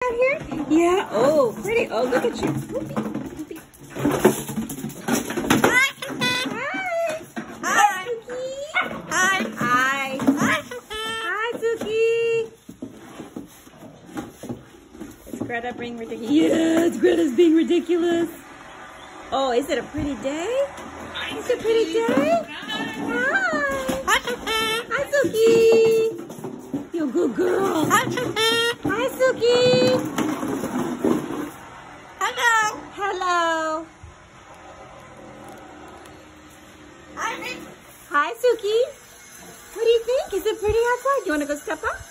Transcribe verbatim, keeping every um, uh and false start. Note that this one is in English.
out here? Yeah. Oh, pretty. Oh, look at you. Scoopy. Scoopy. Hi. Hi. Hi, Suki. Hi. Hi. Hi, Suki. Is Greta being ridiculous? Yes, Greta's being ridiculous. Oh, is it a pretty day? Is it a pretty day? Hi. Hi, Suki. You're a good girl. Hi, Suki. Hello. Hello. Hi, Suki. What do you think? Is it pretty outside? You want to go step up?